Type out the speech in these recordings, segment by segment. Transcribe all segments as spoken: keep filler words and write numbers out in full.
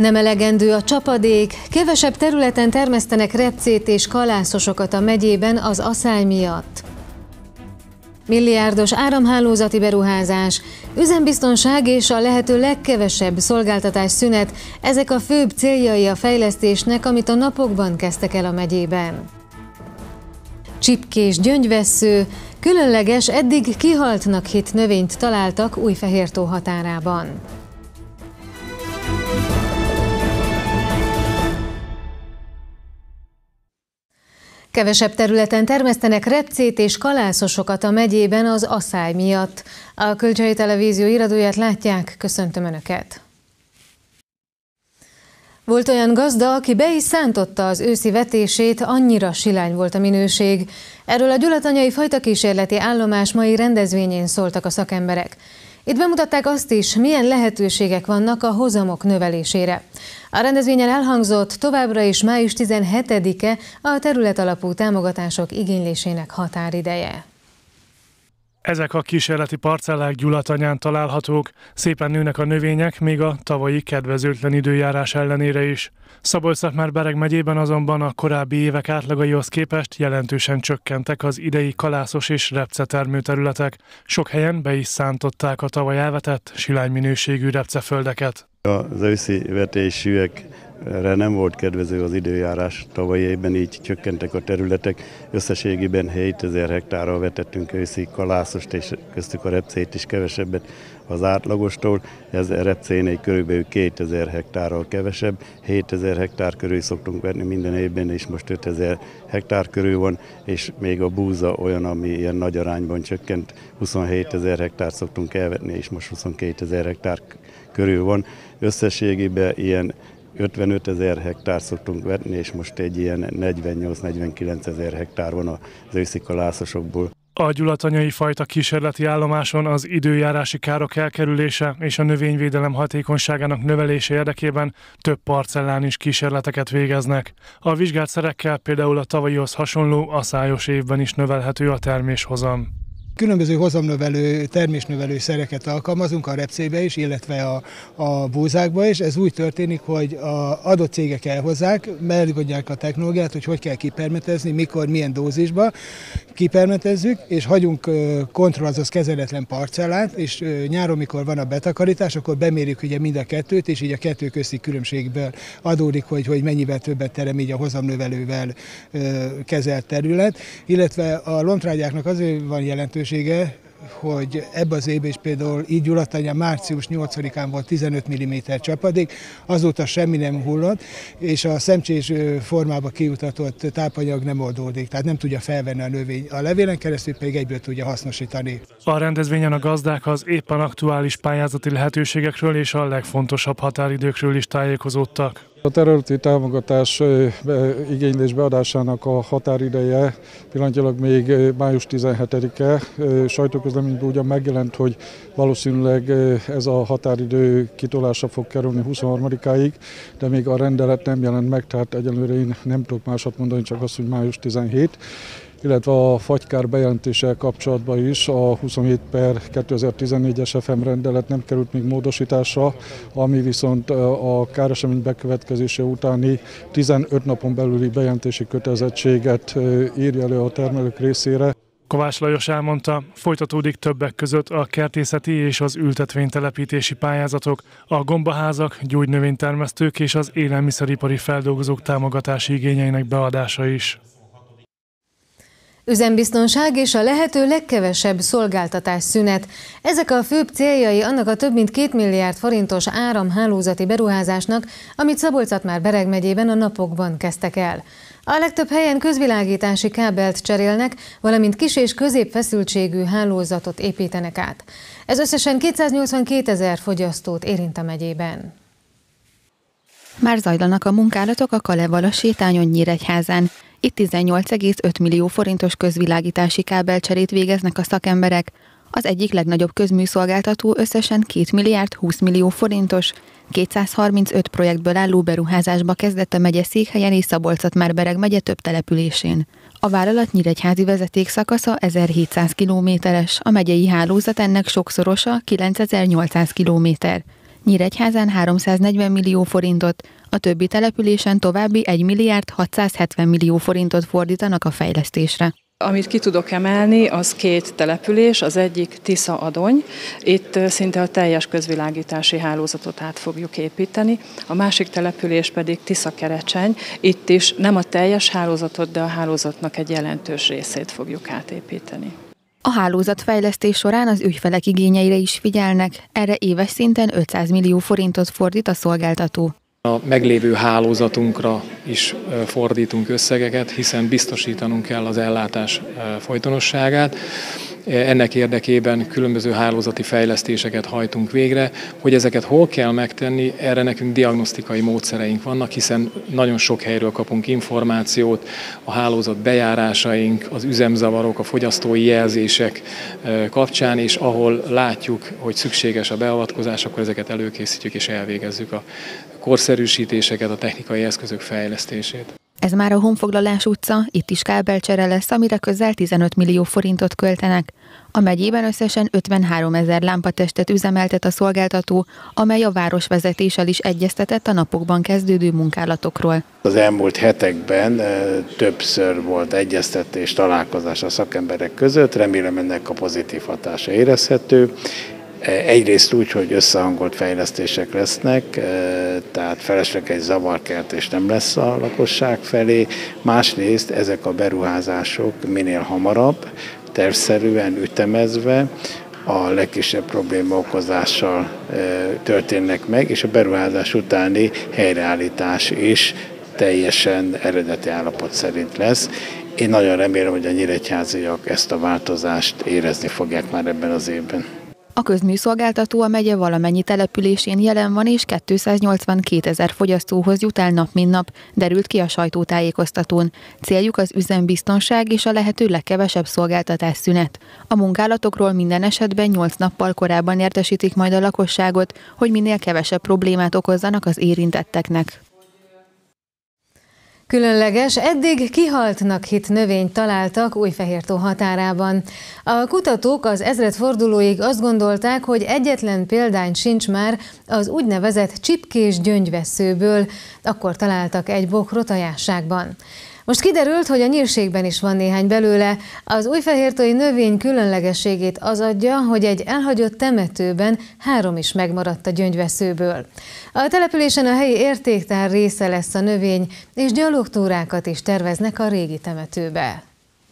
Nem elegendő a csapadék, kevesebb területen termesztenek repcét és kalászosokat a megyében az aszály miatt. Milliárdos áramhálózati beruházás, üzembiztonság és a lehető legkevesebb szolgáltatás szünet, ezek a főbb céljai a fejlesztésnek, amit a napokban kezdtek el a megyében. Csipkés gyöngyvessző, különleges, eddig kihaltnak hitt növényt találtak Újfehértó határában. Kevesebb területen termesztenek repcét és kalászosokat a megyében az aszály miatt. A Külcsei Televízió iradóját látják, köszöntöm Önöket! Volt olyan gazda, aki be is szántotta az őszi vetését, annyira silány volt a minőség. Erről a gyulatanyai fajtakísérleti állomás mai rendezvényén szóltak a szakemberek. Itt bemutatták azt is, milyen lehetőségek vannak a hozamok növelésére. A rendezvényen elhangzott, továbbra is május tizenhetedike a területalapú támogatások igénylésének határideje. Ezek a kísérleti parcellák Gyulatanyán találhatók, szépen nőnek a növények, még a tavalyi kedvezőtlen időjárás ellenére is. Szabolcs-Szatmár-Bereg megyében azonban a korábbi évek átlagaihoz képest jelentősen csökkentek az idei kalászos és repce termőterületek. Sok helyen be is szántották a tavaly elvetett silány minőségű repceföldeket. Az őszi vetésűekre nem volt kedvező az időjárás tavaly évben, így csökkentek a területek. Összességében hétezer hektárral vetettünk őszi kalászost, és köztük a repcét is kevesebbet az átlagostól. Ez a repcénél körülbelül kétezer hektárral kevesebb. hétezer hektár körül szoktunk venni minden évben, és most ötezer hektár körül van, és még a búza olyan, ami ilyen nagy arányban csökkent. huszonhétezer hektár szoktunk elvetni, és most huszonkétezer hektár körül van. Összességében ilyen ötvenötezer hektár szoktunk vetni, és most egy ilyen negyvennyolc-negyvenkilencezer hektár van az őszi kalászosokból. A gyulatanyai fajta kísérleti állomáson az időjárási károk elkerülése és a növényvédelem hatékonyságának növelése érdekében több parcellán is kísérleteket végeznek. A vizsgált szerekkel például a tavalyihoz hasonló aszályos évben is növelhető a terméshozam. Különböző hozamnövelő, termésnövelő szereket alkalmazunk a repcébe is, illetve a, a búzákba is. Ez úgy történik, hogy az adott cégek elhozzák, megadják a technológiát, hogy hogy kell kipermetezni, mikor, milyen dózisba kipermetezzük, és hagyunk kontroll, azaz kezeletlen parcellát, és nyáron, mikor van a betakarítás, akkor bemérjük ugye mind a kettőt, és így a kettő közti különbségből adódik, hogy, hogy mennyivel többet terem így a hozamnövelővel kezelt terület, illetve a lombtrágyáknak azért van jelentősége, hogy ebben az évben is például így Gyulatanyán március nyolcadikán volt tizenöt milliméter csapadék, azóta semmi nem hullott, és a szemcsés formába kijutatott tápanyag nem oldódik, tehát nem tudja felvenni a növény. A levélen keresztül pedig egyből tudja hasznosítani. A rendezvényen a gazdák az éppen aktuális pályázati lehetőségekről és a legfontosabb határidőkről is tájékozódtak. A területi támogatás igénylés beadásának a határideje pillanatnyilag még május tizenhetedike. Sajtóközleményben ugyan megjelent, hogy valószínűleg ez a határidő kitolásra fog kerülni huszonharmadikáig, de még a rendelet nem jelent meg, tehát egyelőre én nem tudok másat mondani, csak azt, hogy május tizenhetedike. Illetve a fagykár bejelentéssel kapcsolatban is a huszonhét per kétezer-tizennégyes ef em rendelet nem került még módosításra, ami viszont a káresemény bekövetkezése utáni tizenöt napon belüli bejelentési kötelezettséget írja elő a termelők részére. Kovács Lajos elmondta, folytatódik többek között a kertészeti és az ültetvénytelepítési pályázatok, a gombaházak, gyógynövénytermesztők és az élelmiszeripari feldolgozók támogatási igényeinek beadása is. Üzembiztonság és a lehető legkevesebb szolgáltatás szünet. Ezek a főbb céljai annak a több mint két milliárd forintos áramhálózati beruházásnak, amit Szabolcs-Szatmár-Bereg megyében a napokban kezdtek el. A legtöbb helyen közvilágítási kábelt cserélnek, valamint kis- és középfeszültségű hálózatot építenek át. Ez összesen kétszáznyolcvankétezer fogyasztót érint a megyében. Már zajlanak a munkálatok a Kalevala sétányon Nyíregyházán. Itt tizennyolc egész öt millió forintos közvilágítási kábelcserét végeznek a szakemberek. Az egyik legnagyobb közműszolgáltató összesen két milliárd húsz millió forintos, kétszázharmincöt projektből álló beruházásba kezdett a megye székhelyen és Szabolcs-Szatmár-Bereg megye több településén. A vállalat nyíregyházi vezetékszakasza ezerhétszáz kilométeres, a megyei hálózat ennek sokszorosa kilencezer-nyolcszáz kilométer. Nyíregyházán háromszáznegyven millió forintot, a többi településen további egy milliárd hatszázhetven millió forintot fordítanak a fejlesztésre. Amit ki tudok emelni, az két település, az egyik Tisza-Adony, itt szinte a teljes közvilágítási hálózatot át fogjuk építeni, a másik település pedig Tisza-Kerecseny, itt is nem a teljes hálózatot, de a hálózatnak egy jelentős részét fogjuk átépíteni. A hálózatfejlesztés során az ügyfelek igényeire is figyelnek, erre éves szinten ötszáz millió forintot fordít a szolgáltató. A meglévő hálózatunkra is fordítunk összegeket, hiszen biztosítanunk kell az ellátás folytonosságát. Ennek érdekében különböző hálózati fejlesztéseket hajtunk végre. Hogy ezeket hol kell megtenni, erre nekünk diagnosztikai módszereink vannak, hiszen nagyon sok helyről kapunk információt, a hálózat bejárásaink, az üzemzavarok, a fogyasztói jelzések kapcsán, és ahol látjuk, hogy szükséges a beavatkozás, akkor ezeket előkészítjük és elvégezzük a korszerűsítéseket, a technikai eszközök fejlesztését. Ez már a Honfoglalás utca, itt is kábelcsere lesz, amire közel tizenöt millió forintot költenek. A megyében összesen ötvenhárom ezer lámpatestet üzemeltet a szolgáltató, amely a városvezetéssel is egyeztetett a napokban kezdődő munkálatokról. Az elmúlt hetekben többször volt egyeztetés, találkozás a szakemberek között, remélem ennek a pozitív hatása érezhető. Egyrészt úgy, hogy összehangolt fejlesztések lesznek, tehát felesleges zavarkeltés nem lesz a lakosság felé. Másrészt ezek a beruházások minél hamarabb, tervszerűen ütemezve, a legkisebb probléma okozással történnek meg, és a beruházás utáni helyreállítás is teljesen eredeti állapot szerint lesz. Én nagyon remélem, hogy a nyíregyháziak ezt a változást érezni fogják már ebben az évben. A közműszolgáltató a megye valamennyi településén jelen van, és kétszáznyolcvankétezer fogyasztóhoz jut el nap mint nap, derült ki a sajtótájékoztatón. Céljuk az üzembiztonság és a lehető legkevesebb szolgáltatás szünet. A munkálatokról minden esetben nyolc nappal korábban értesítik majd a lakosságot, hogy minél kevesebb problémát okozzanak az érintetteknek. Különleges, eddig kihaltnak hitt növényt találtak Újfehértó határában. A kutatók az ezredfordulóig azt gondolták, hogy egyetlen példány sincs már az úgynevezett csipkés gyöngyvesszőből, akkor találtak egy bokrot a Jásságban. Most kiderült, hogy a nyírségben is van néhány belőle. Az újfehértói növény különlegességét az adja, hogy egy elhagyott temetőben három is megmaradt a gyöngyvesszőből. A településen a helyi értéktár része lesz a növény, és gyalogtúrákat is terveznek a régi temetőbe.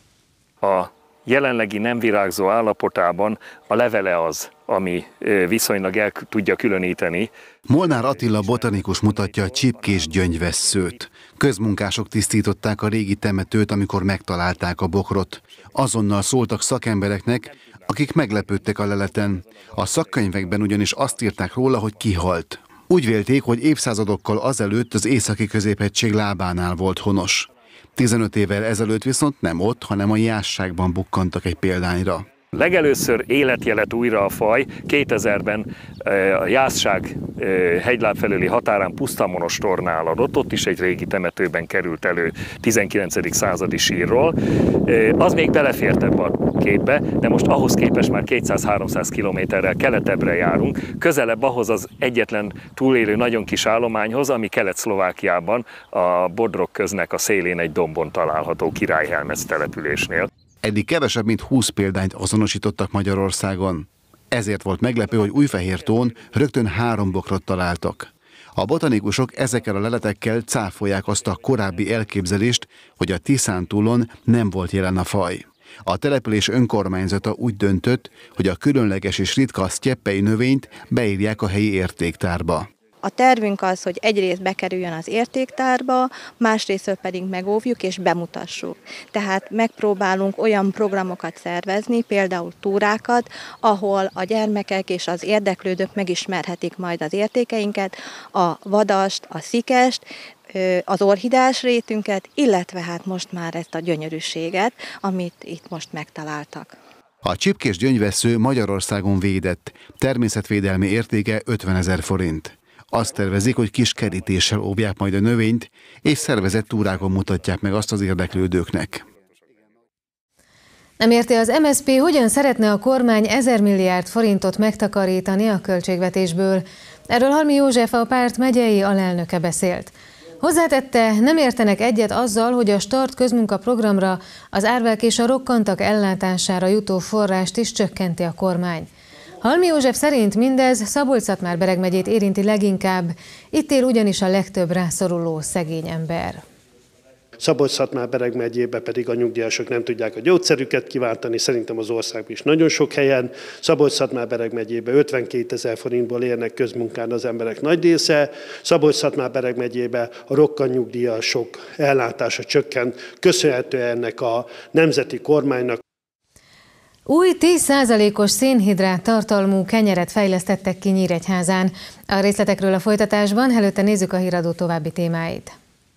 A jelenlegi nem virágzó állapotában a levele az, ami viszonylag el tudja különíteni. Molnár Attila botanikus mutatja a csipkés gyöngyvesszőt. Közmunkások tisztították a régi temetőt, amikor megtalálták a bokrot. Azonnal szóltak szakembereknek, akik meglepődtek a leleten. A szakkönyvekben ugyanis azt írták róla, hogy kihalt. Úgy vélték, hogy évszázadokkal azelőtt az északi középhegység lábánál volt honos. tizenöt évvel ezelőtt viszont nem ott, hanem a Jásságban bukkantak egy példányra. Legelőször életjelet újra a faj, kétezerben a Jásság hegyláb felőli határán Pusztamonostornál adott, ott is egy régi temetőben került elő tizenkilencedik századi sírról. Az még belefért ebbe a képbe, de most ahhoz képest már kétszáz-háromszáz kilométerrel keletebbre járunk, közelebb ahhoz az egyetlen túlélő nagyon kis állományhoz, ami Kelet-Szlovákiában a Bodrog köznek a szélén egy dombon található Királyhelmec településnél. Eddig kevesebb, mint húsz példányt azonosítottak Magyarországon. Ezért volt meglepő, hogy Újfehértón rögtön három bokrot találtak. A botanikusok ezekkel a leletekkel cáfolják azt a korábbi elképzelést, hogy a Tiszántúlon nem volt jelen a faj. A település önkormányzata úgy döntött, hogy a különleges és ritka sztyeppei növényt beírják a helyi értéktárba. A tervünk az, hogy egyrészt bekerüljön az értéktárba, másrészt pedig megóvjuk és bemutassuk. Tehát megpróbálunk olyan programokat szervezni, például túrákat, ahol a gyermekek és az érdeklődők megismerhetik majd az értékeinket, a vadast, a szikest, az orchidás rétünket, illetve hát most már ezt a gyönyörűséget, amit itt most megtaláltak. A csipkés gyöngyvessző Magyarországon védett, természetvédelmi értéke ötvenezer forint. Azt tervezik, hogy kis kerítéssel óvják majd a növényt, és szervezett túrákon mutatják meg azt az érdeklődőknek. Nem érti az em es zé pé, hogyan szeretne a kormány ezer milliárd forintot megtakarítani a költségvetésből. Erről Halmi József, a párt megyei alelnöke beszélt. Hozzátette, nem értenek egyet azzal, hogy a Start közmunkaprogramra, az árvák és a rokkantak ellátására jutó forrást is csökkenti a kormány. Halmi József szerint mindez Szabolcs-Szatmár-Bereg megyét érinti leginkább, itt él ugyanis a legtöbb rászoruló szegény ember. Szabolcs-Szatmár-Bereg megyébe pedig a nyugdíjasok nem tudják a gyógyszerüket kiváltani, szerintem az országban is nagyon sok helyen. Szabolcs-Szatmár-Bereg megyébe ötvenkétezer forintból érnek közmunkán az emberek nagy része. Szabolcs-Szatmár-Bereg megyébe a rokkantnyugdíjasok ellátása csökkent, köszönhetően ennek a nemzeti kormánynak. Új tíz százalékos szénhidrát tartalmú kenyeret fejlesztettek ki Nyíregyházán. A részletekről a folytatásban, előtte nézzük a híradó további témáit.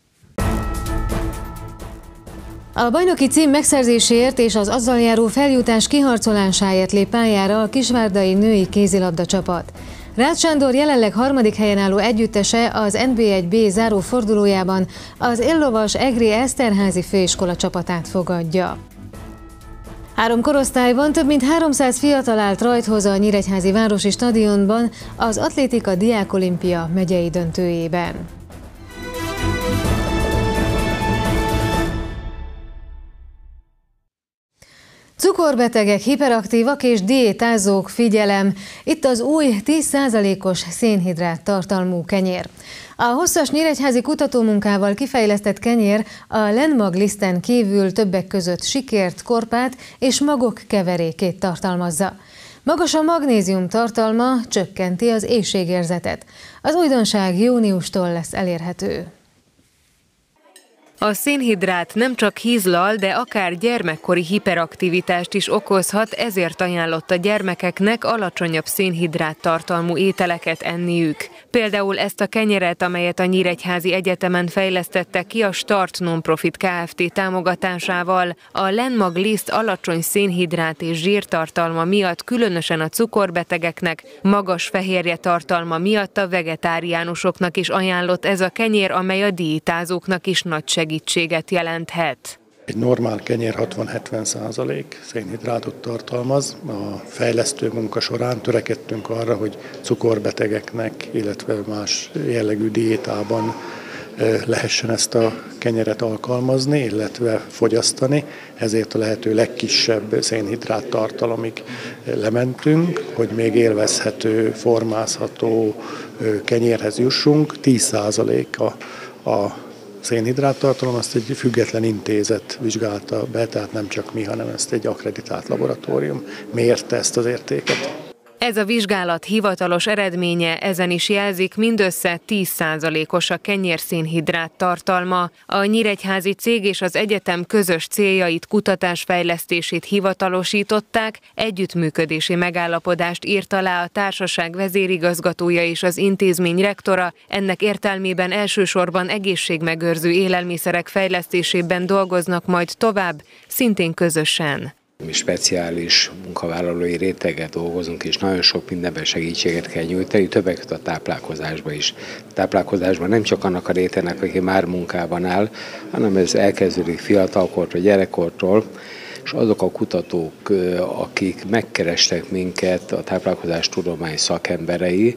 A bajnoki cím megszerzéséért és az azzal járó feljutás kiharcolásáért lép pályára a kisvárdai női kézilabda csapat. Rácz Sándor jelenleg harmadik helyen álló együttese az en bé egy bé záró fordulójában az Illovas Egri Eszterházi főiskola csapatát fogadja. Három korosztályban több mint háromszáz fiatal állt rajthoz a Nyíregyházi Városi Stadionban az Atlétika Diákolimpia megyei döntőjében. Cukorbetegek, hiperaktívak és diétázók, figyelem! Itt az új tíz százalékos szénhidrát tartalmú kenyér. A hosszas nyíregyházi kutatómunkával kifejlesztett kenyér a Lenmag liszten kívül többek között sikért, korpát és magok keverékét tartalmazza. Magas a magnézium tartalma, csökkenti az éhségérzetet. Az újdonság júniustól lesz elérhető. A szénhidrát nem csak hízlal, de akár gyermekkori hiperaktivitást is okozhat, ezért ajánlott a gyermekeknek alacsonyabb szénhidrát tartalmú ételeket enniük. Például ezt a kenyeret, amelyet a Nyíregyházi Egyetemen fejlesztettek ki a Start Nonprofit Kft. Támogatásával, a Lenmag liszt alacsony szénhidrát és zsírtartalma miatt különösen a cukorbetegeknek, magas fehérje tartalma miatt a vegetáriánusoknak is ajánlott ez a kenyér, amely a diétázóknak is nagy segítséget jelenthet. Egy normál kenyér hatvan-hetven százalék szénhidrátot tartalmaz. A fejlesztő munka során törekedtünk arra, hogy cukorbetegeknek, illetve más jellegű diétában lehessen ezt a kenyeret alkalmazni, illetve fogyasztani. Ezért a lehető legkisebb szénhidrát tartalomig lementünk, hogy még élvezhető, formázható kenyérhez jussunk. tíz százalék a, a szénhidráttartalom, azt egy független intézet vizsgálta be, tehát nem csak mi, hanem ezt egy akkreditált laboratórium mérte ezt az értéket. Ez a vizsgálat hivatalos eredménye, ezen is jelzik, mindössze tíz százalékos a kenyérszénhidrát tartalma. A nyíregyházi cég és az egyetem közös céljait, kutatásfejlesztését hivatalosították, együttműködési megállapodást írt alá a társaság vezérigazgatója és az intézmény rektora, ennek értelmében elsősorban egészségmegőrző élelmiszerek fejlesztésében dolgoznak majd tovább, szintén közösen. Mi speciális munkavállalói réteggel dolgozunk, és nagyon sok mindenben segítséget kell nyújtani, többek között a táplálkozásban is. A táplálkozásban nem csak annak a rétegnek, aki már munkában áll, hanem ez elkezdődik fiatalkortól, gyerekkortól, és azok a kutatók, akik megkerestek minket, a táplálkozástudomány szakemberei,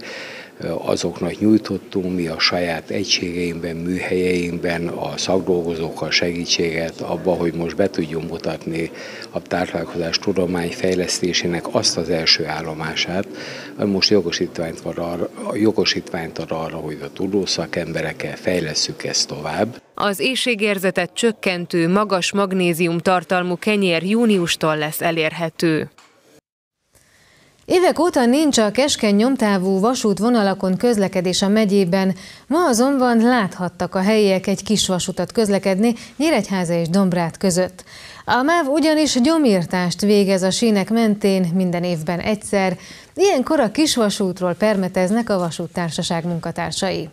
azoknak nyújtottunk mi a saját egységeinkben, műhelyeinkben a szakdolgozókkal segítséget abba, hogy most be tudjunk mutatni a táplálkozás tudomány fejlesztésének azt az első állomását, ami most jogosítványt, van arra, jogosítványt ad arra, hogy a tudószakemberekkel fejlesszük ezt tovább. Az éhségérzetet csökkentő, magas magnézium tartalmú kenyér júniustól lesz elérhető. Évek óta nincs a keskeny nyomtávú vasútvonalakon közlekedés a megyében, ma azonban láthattak a helyiek egy kis vasutat közlekedni Nyíregyháza és Dombrát között. A MÁV ugyanis gyomírtást végez a sínek mentén minden évben egyszer, ilyenkor a kisvasútról permeteznek a vasúttársaság munkatársai.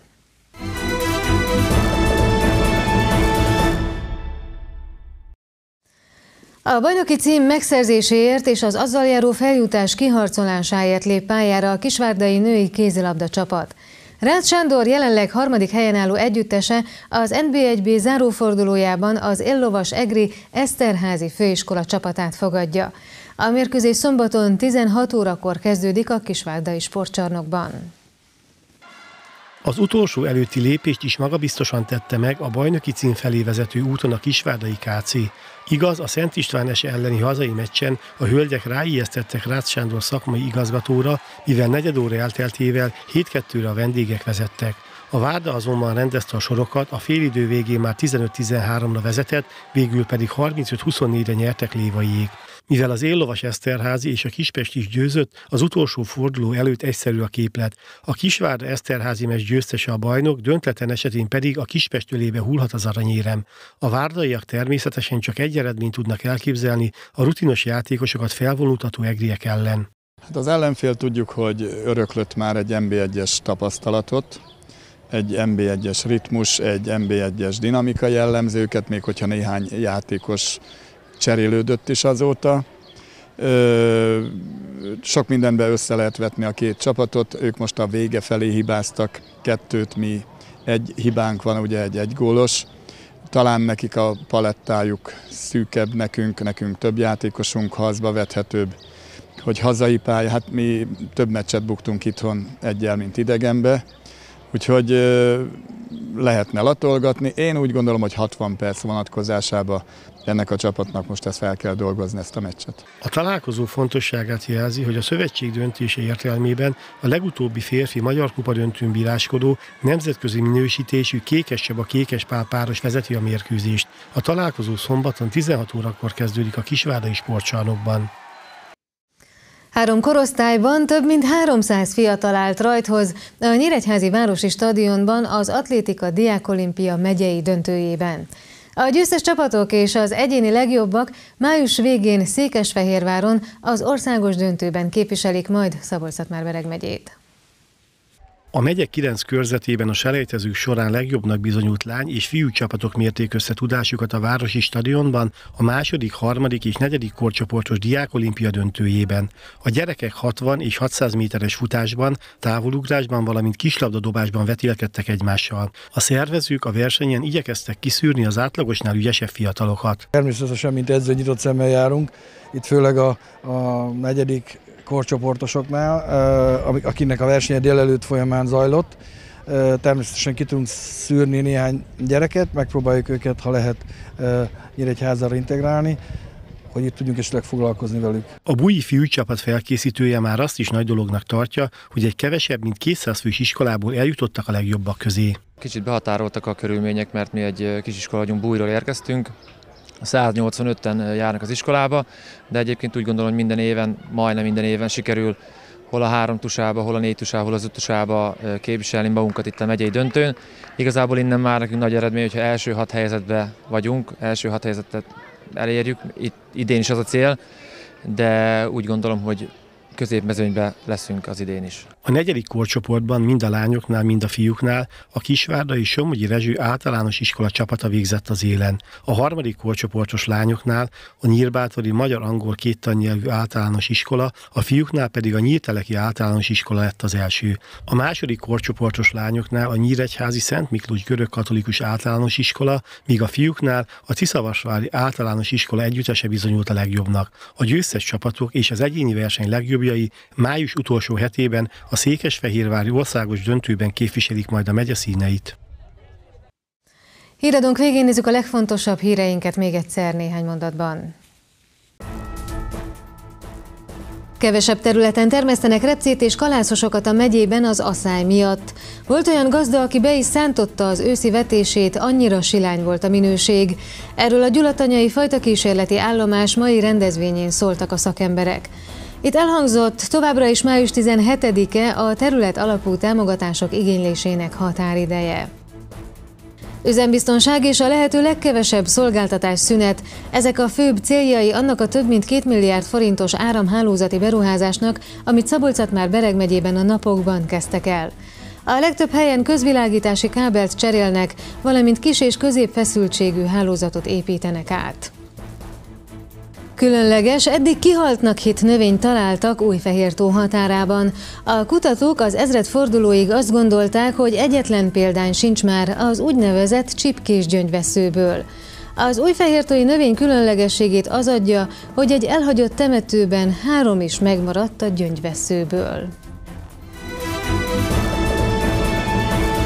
A bajnoki cím megszerzéséért és az azzal járó feljutás kiharcolásáért lép pályára a kisvárdai női kézilabda csapat. Rácz Sándor jelenleg harmadik helyen álló együttese az en bé egy bé zárófordulójában az Illovas Egri Eszterházi főiskola csapatát fogadja. A mérkőzés szombaton tizenhat órakor kezdődik a kisvárdai sportcsarnokban. Az utolsó előtti lépést is magabiztosan tette meg a bajnoki cím felé vezető úton a kisvárdai ká cé. Igaz, a Szent István ese elleni hazai meccsen a hölgyek ráijesztettek Rácz Sándor szakmai igazgatóra, mivel negyed óra elteltével hét kettőre a vendégek vezettek. A Várda azonban rendezte a sorokat, a félidő végén már tizenöt tizenháromra vezetett, végül pedig harmincöt huszonnégyre nyertek lévaiék. Mivel az éllovas Eszterházy és a Kispest is győzött, az utolsó forduló előtt egyszerű a képlet. A Kisvárda Eszterházy meccs győztese a bajnok, döntetlen esetén pedig a Kispest ölébe hullhat az aranyérem. A várdaiak természetesen csak egy eredményt tudnak elképzelni, a rutinos játékosokat felvonultató egriek ellen. Hát az ellenfél tudjuk, hogy öröklött már egy en bé egyes tapasztalatot, egy en bé egyes ritmus, egy en bé egyes dinamika jellemző őket, még hogyha néhány játékos cserélődött is azóta. Sok mindenben össze lehet vetni a két csapatot, ők most a vége felé hibáztak kettőt, mi egy hibánk van, ugye egy egygólos. Talán nekik a palettájuk szűkebb, nekünk, nekünk több játékosunk, hazba vethetőbb, hogy hazai pálya, hát mi több meccset buktunk itthon egyel, mint idegenbe. Úgyhogy lehetne latolgatni. Én úgy gondolom, hogy hatvan perc vonatkozásában ennek a csapatnak most ezt fel kell dolgozni, ezt a meccset. A találkozó fontosságát jelzi, hogy a szövetség döntése értelmében a legutóbbi férfi Magyar Kupa döntőn bíráskodó, nemzetközi minősítésű Kékescsaba Kékespál páros vezeti a mérkőzést. A találkozó szombaton tizenhat órakor kezdődik a Kisvárdai Sportcsarnokban. Három korosztályban több mint háromszáz fiatal állt rajthoz a Nyíregyházi Városi Stadionban az atlétika diákolimpia megyei döntőjében. A győztes csapatok és az egyéni legjobbak május végén Székesfehérváron az országos döntőben képviselik majd Szabolcs-Szatmár-Bereg megyét. A megye kilenc körzetében a selejtezők során legjobbnak bizonyult lány és fiú csapatok mérték össze tudásukat a Városi Stadionban a második, harmadik és negyedik korcsoportos diákolimpia döntőjében. A gyerekek hatvan és hatszáz méteres futásban, távolugrásban, valamint kislabdadobásban vetélkedtek egymással. A szervezők a versenyen igyekeztek kiszűrni az átlagosnál ügyesebb fiatalokat. Természetesen, mint edző, nyitott szemmel járunk, itt főleg a, a negyedik korcsoportosoknál, akinek a versenye délelőtt folyamán zajlott. Természetesen ki tudunk szűrni néhány gyereket, megpróbáljuk őket, ha lehet, Nyíregyházára integrálni, hogy itt tudjunk esetleg foglalkozni velük. A Bújji fiúcsapat felkészítője már azt is nagy dolognak tartja, hogy egy kevesebb, mint kétszáz fős iskolából eljutottak a legjobbak közé. Kicsit behatároltak a körülmények, mert mi egy kisiskola vagyunk, Bújról érkeztünk. száznyolcvanöten járnak az iskolába, de egyébként úgy gondolom, hogy minden éven, majdnem minden éven sikerül hol a három tusába, hol a négy tusába, hol az öt tusába képviselni magunkat itt a megyei döntőn. Igazából innen már nekünk nagy eredmény, hogyha első hat helyzetben vagyunk, első hat helyzetet elérjük, itt idén is az a cél, de úgy gondolom, hogy középmezőnyben leszünk az idén is. A negyedik korcsoportban mind a lányoknál, mind a fiúknál a Kisvárdai Somogyi Rezső általános iskola csapata végzett az élen. A harmadik korcsoportos lányoknál a Nyírbátori Magyar-Angol kéttannyelvű általános iskola, a fiúknál pedig a Nyírteleki általános iskola lett az első. A második korcsoportos lányoknál a Nyíregyházi Szent Miklós görög-katolikus általános iskola, míg a fiúknál a Ciszavasvári általános iskola együttese bizonyult a legjobbnak. A győztes csapatok és az egyéni verseny legjobbjai május utolsó hetében a székesfehérvári országos döntőben képviselik majd a megye színeit. Híradónk végén nézzük a legfontosabb híreinket még egyszer néhány mondatban. Kevesebb területen termesztenek repcét és kalászosokat a megyében az aszály miatt. Volt olyan gazda, aki be is szántotta az őszi vetését, annyira silány volt a minőség. Erről a gyulatanyai fajtakísérleti állomás mai rendezvényén szóltak a szakemberek. Itt elhangzott, továbbra is május tizenhetedike a terület alapú támogatások igénylésének határideje. Üzembiztonság és a lehető legkevesebb szolgáltatás szünet, ezek a főbb céljai annak a több mint két milliárd forintos áramhálózati beruházásnak, amit Szabolcs-Szatmár-Bereg megyében a napokban kezdtek el. A legtöbb helyen közvilágítási kábelt cserélnek, valamint kis és középfeszültségű hálózatot építenek át. Különleges, eddig kihaltnak hitt növényt találtak Újfehértó határában. A kutatók az ezredfordulóig azt gondolták, hogy egyetlen példány sincs már az úgynevezett csipkés gyöngyvesszőből. Az újfehértói növény különlegességét az adja, hogy egy elhagyott temetőben három is megmaradt a gyöngyvesszőből.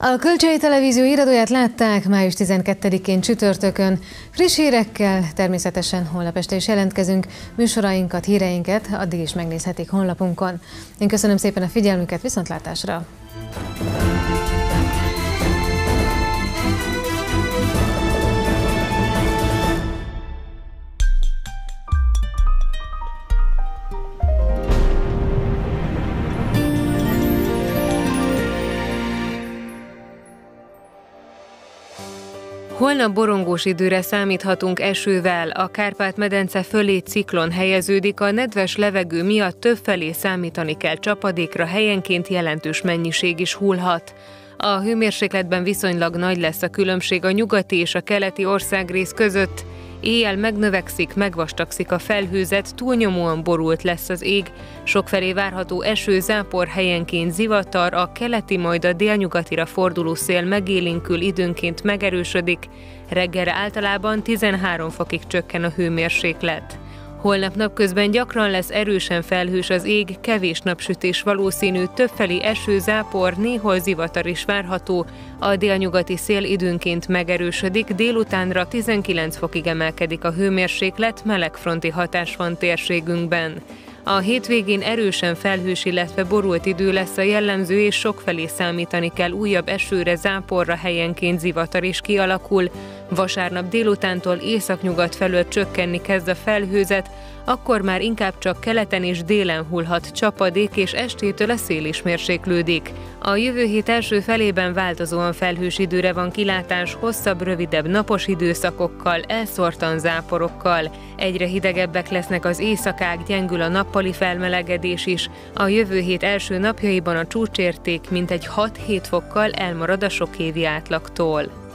A Kölcsei Televízió híradóját látták május tizenkettedikén csütörtökön. Friss hírekkel természetesen holnap este is jelentkezünk. Műsorainkat, híreinket addig is megnézhetik honlapunkon. Én köszönöm szépen a figyelmüket, viszontlátásra! Holnap borongós időre számíthatunk esővel, a Kárpát-medence fölé ciklon helyeződik, a nedves levegő miatt többfelé számítani kell csapadékra, helyenként jelentős mennyiség is hullhat. A hőmérsékletben viszonylag nagy lesz a különbség a nyugati és a keleti országrész között. Éjjel megnövekszik, megvastagszik a felhőzet, túlnyomóan borult lesz az ég. Sokfelé várható eső, zápor, helyenként zivatar, a keleti, majd a délnyugatira forduló szél megélénkül, időnként megerősödik. Reggelre általában tizenhárom fokig csökken a hőmérséklet. Holnap napközben gyakran lesz erősen felhős az ég, kevés napsütés valószínű, többfelé eső, zápor, néhol zivatar is várható. A délnyugati szél időnként megerősödik, délutánra tizenkilenc fokig emelkedik a hőmérséklet, melegfronti hatás van térségünkben. A hétvégén erősen felhős, illetve borult idő lesz a jellemző, és sokfelé számítani kell újabb esőre, záporra, helyenként zivatar is kialakul. Vasárnap délutántól északnyugat felől csökkenni kezd a felhőzet, akkor már inkább csak keleten és délen hullhat csapadék, és estétől a szél is mérséklődik. A jövő hét első felében változóan felhős időre van kilátás, hosszabb, rövidebb napos időszakokkal, elszórtan záporokkal. Egyre hidegebbek lesznek az éjszakák, gyengül a nappali felmelegedés is. A jövő hét első napjaiban a csúcsérték mintegy hat-hét fokkal elmarad a sokévi átlagtól.